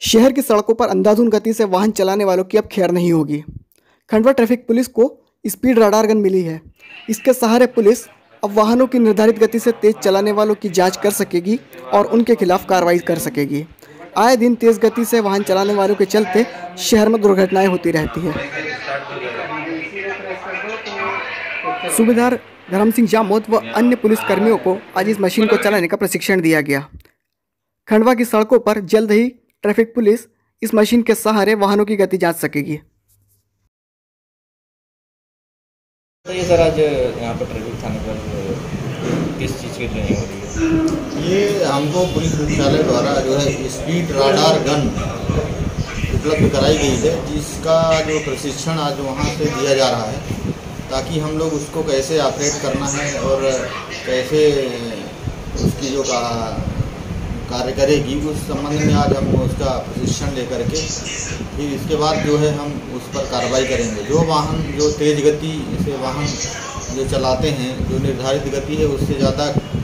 शहर की सड़कों पर अंधाधुंध गति से वाहन चलाने वालों की अब खैर नहीं होगी। खंडवा ट्रैफिक पुलिस को स्पीड रडार गन मिली है। इसके सहारे पुलिस अब वाहनों की निर्धारित गति से तेज चलाने वालों की जांच कर सकेगी और उनके खिलाफ कार्रवाई कर सकेगी। आए दिन तेज गति से वाहन चलाने वालों के चलते शहर में दुर्घटनाएं होती रहती हैं। सूबेदार धर्म सिंह जामोद व अन्य पुलिसकर्मियों को आज इस मशीन को चलाने का प्रशिक्षण दिया गया। खंडवा की सड़कों पर जल्द ही ट्रैफिक पुलिस इस मशीन के सहारे वाहनों की गति जांच सकेगी। तो ये सर आज यहाँ पर ट्रैफिक थाने पर किस चीज़ की ट्रेनिंग हो रही है? ये हमको पुलिस मुख्यालय द्वारा जो है स्पीड रडार गन उपलब्ध कराई गई है, जिसका जो प्रशिक्षण आज वहाँ से दिया जा रहा है, ताकि हम लोग उसको कैसे ऑपरेट करना है और कैसे उसकी जो कार्य करेगी उस संबंध में आज हम उसका प्रशिक्षण लेकर के फिर इसके बाद जो है हम उस पर कार्रवाई करेंगे। जो वाहन जो तेज़ गति से वाहन जो चलाते हैं, जो निर्धारित गति है उससे ज़्यादा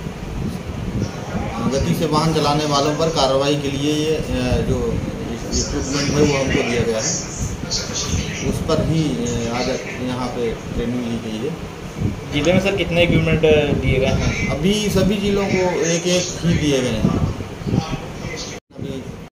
गति से वाहन चलाने वालों पर कार्रवाई के लिए ये जो इक्विपमेंट है वो हमको दिया गया है, उस पर ही आज यहाँ पे ट्रेनिंग ली गई है। जिले में सर कितने इक्विपमेंट दिए गए हैं? अभी सभी जिलों को एक एक ही दिए गए हैं।